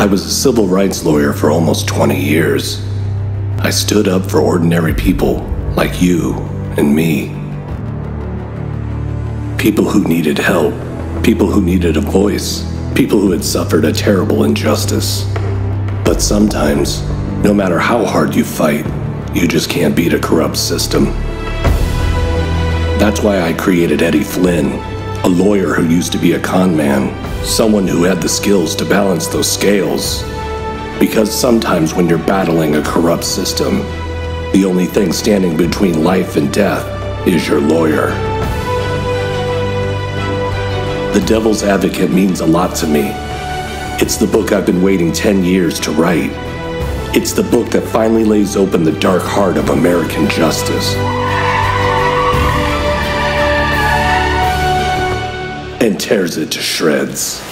I was a civil rights lawyer for almost 20 years. I stood up for ordinary people like you and me. People who needed help, people who needed a voice, people who had suffered a terrible injustice. But sometimes, no matter how hard you fight, you just can't beat a corrupt system. That's why I created Eddie Flynn, a lawyer who used to be a con man, someone who had the skills to balance those scales. Because sometimes when you're battling a corrupt system, the only thing standing between life and death is your lawyer. The Devil's Advocate means a lot to me. It's the book I've been waiting 10 years to write. It's the book that finally lays open the dark heart of American justice and tears it to shreds.